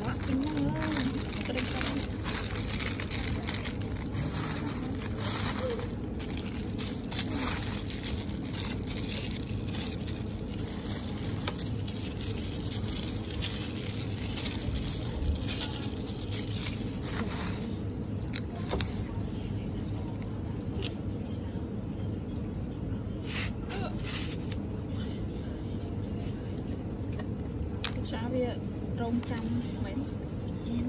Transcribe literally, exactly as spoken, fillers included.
quá kinh năng ơi cái đây sao bây giờ rong trăm mấy